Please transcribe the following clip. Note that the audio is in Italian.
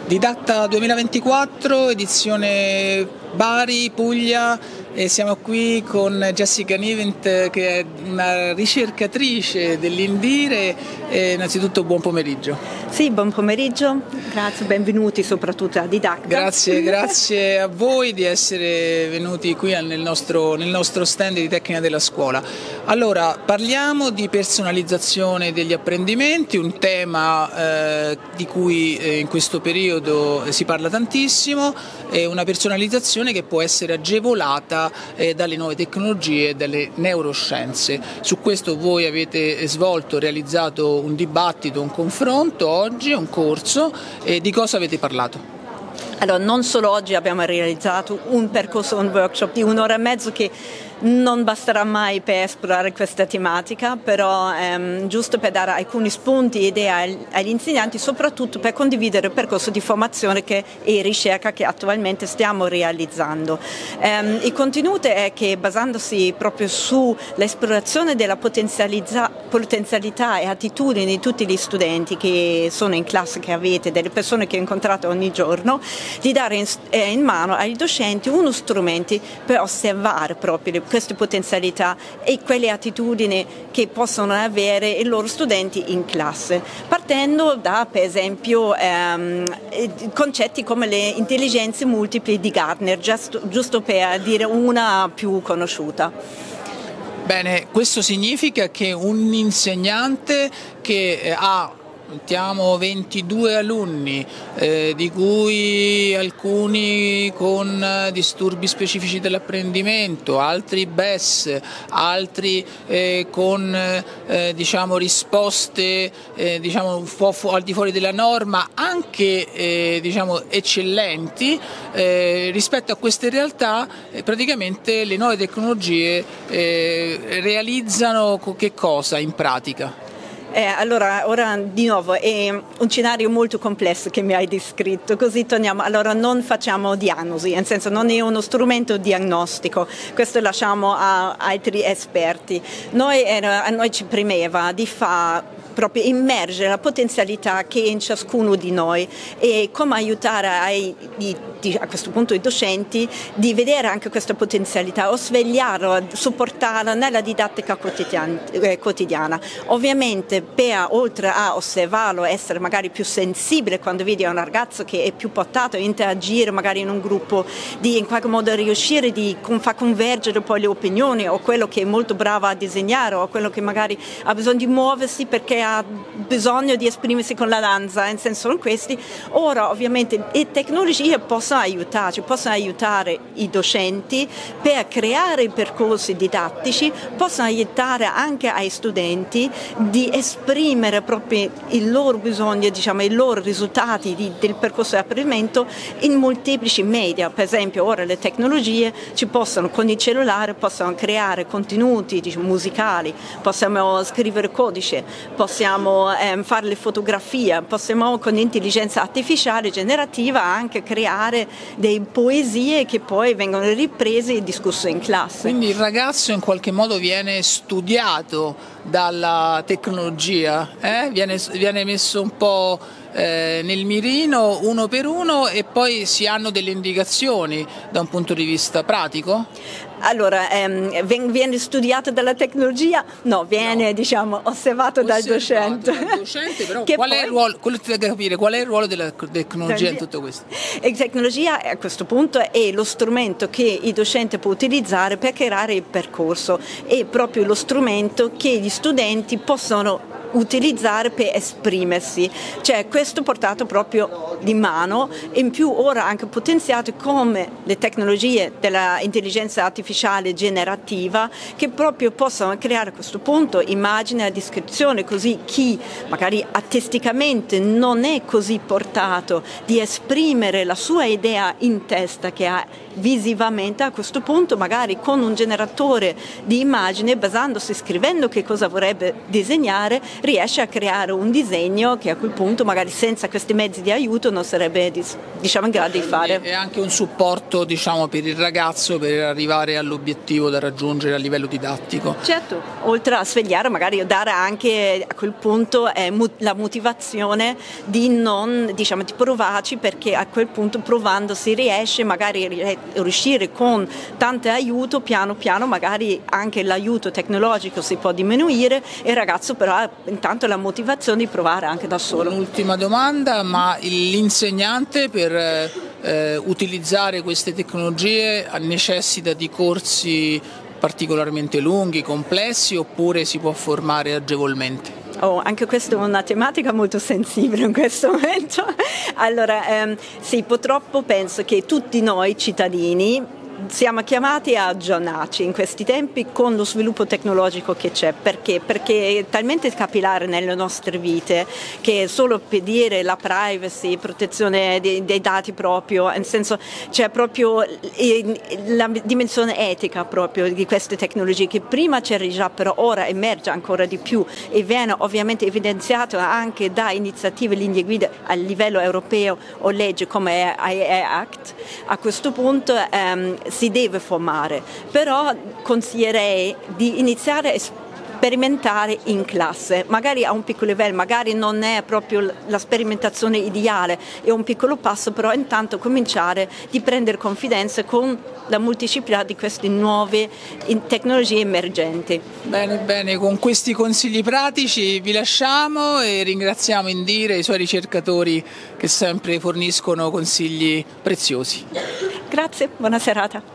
Didatta 2024, edizione Bari, Puglia, e siamo qui con Jessica Nivent, che è una ricercatrice dell'Indire. Innanzitutto buon pomeriggio. Sì, buon pomeriggio, grazie, benvenuti soprattutto a Didacta. Grazie a voi di essere venuti qui nel nostro stand di Tecnica della Scuola. Allora, parliamo di personalizzazione degli apprendimenti, un tema di cui in questo periodo si parla tantissimo, una personalizzazione che può essere agevolata dalle nuove tecnologie e dalle neuroscienze. Su questo voi avete realizzato un dibattito, un confronto oggi, un corso, e di cosa avete parlato? Allora, non solo oggi abbiamo realizzato un percorso, un workshop di 1 ora e mezzo che non basterà mai per esplorare questa tematica, però giusto per dare alcuni spunti e idee agli insegnanti, soprattutto per condividere il percorso di formazione e ricerca che attualmente stiamo realizzando. Il contenuto è che, basandosi proprio sull'esplorazione della potenzialità e attitudini di tutti gli studenti che sono in classe, che avete, delle persone che incontrate ogni giorno, di dare in mano ai docenti uno strumento per osservare proprio queste potenzialità e quelle attitudini che possono avere i loro studenti in classe, partendo da, per esempio, concetti come le intelligenze multiple di Gartner, giusto per dire una più conosciuta. Bene, questo significa che un insegnante che ha 22 alunni, di cui alcuni con disturbi specifici dell'apprendimento, altri BES, altri con risposte un po' al di fuori della norma, anche eccellenti, rispetto a queste realtà praticamente le nuove tecnologie realizzano che cosa in pratica? Allora, ora di nuovo è un scenario molto complesso che mi hai descritto, così torniamo. Allora, non facciamo diagnosi, nel senso non è uno strumento diagnostico, questo lasciamo a altri esperti. A noi ci premeva di fare proprio immergere la potenzialità che è in ciascuno di noi e come aiutare a questo punto i docenti di vedere anche questa potenzialità o svegliarla, supportarla nella didattica quotidiana. Ovviamente oltre a osservarlo, essere magari più sensibile quando vedi un ragazzo che è più portato a interagire magari in un gruppo, di in qualche modo riuscire di far convergere poi le opinioni, o quello che è molto bravo a disegnare, o quello che magari ha bisogno di muoversi perché ha bisogno di esprimersi con la danza, nel senso sono questi. Ora ovviamente le tecnologie possono aiutarci, possono aiutare i docenti per creare percorsi didattici, possono aiutare anche ai studenti di esprimere proprio i loro bisogni, i loro risultati del percorso di apprendimento in molteplici media. Per esempio ora le tecnologie con il cellulare possono creare contenuti musicali, possiamo scrivere codice, possiamo fare le fotografie, possiamo con l'intelligenza artificiale generativa anche creare delle poesie che poi vengono riprese e discusse in classe. Quindi il ragazzo in qualche modo viene studiato dalla tecnologia, viene messo un po' nel mirino uno per uno, e poi si hanno delle indicazioni da un punto di vista pratico? Allora, viene studiato dalla tecnologia? No, viene osservato dal docente. Però qual è il ruolo della tecnologia in tutto questo? La tecnologia a questo punto è lo strumento che il docente può utilizzare per creare il percorso, è proprio lo strumento che gli studenti possono utilizzare per esprimersi, cioè questo portato proprio di mano, in più ora anche potenziato come le tecnologie dell'intelligenza artificiale generativa, che proprio possono creare a questo punto immagine e descrizione, così chi magari artisticamente non è così portato di esprimere la sua idea in testa che ha visivamente, a questo punto magari con un generatore di immagine, basandosi, scrivendo che cosa vorrebbe disegnare, riesce a creare un disegno che a quel punto magari senza questi mezzi di aiuto non sarebbe in grado di fare. E anche un supporto per il ragazzo per arrivare all'obiettivo da raggiungere a livello didattico. Certo, oltre a svegliare magari dare anche a quel punto la motivazione di non di provarci, perché a quel punto provando si riesce magari a riuscire con tanto aiuto, piano piano magari anche l'aiuto tecnologico si può diminuire e il ragazzo però ha intanto la motivazione di provare anche da solo. Un'ultima domanda, ma l'insegnante per utilizzare queste tecnologie necessita di corsi particolarmente lunghi, complessi, oppure si può formare agevolmente? Anche questa è una tematica molto sensibile in questo momento. Allora, sì, purtroppo penso che tutti noi cittadini siamo chiamati a aggiornarci in questi tempi con lo sviluppo tecnologico che c'è. Perché? Perché è talmente capillare nelle nostre vite che solo per dire la privacy, protezione dei dati proprio, nel senso c'è proprio la dimensione etica proprio di queste tecnologie che prima c'era già, però ora emerge ancora di più e viene ovviamente evidenziato anche da iniziative, linee guida a livello europeo o leggi come AI Act. A questo punto si deve formare, però consiglierei di iniziare a sperimentare in classe, magari a un piccolo livello, magari non è proprio la sperimentazione ideale, è un piccolo passo, però intanto cominciare di prendere confidenza con la molteplicità di queste nuove tecnologie emergenti. Bene, bene, con questi consigli pratici vi lasciamo e ringraziamo Indira e i suoi ricercatori che sempre forniscono consigli preziosi. Grazie, buona serata.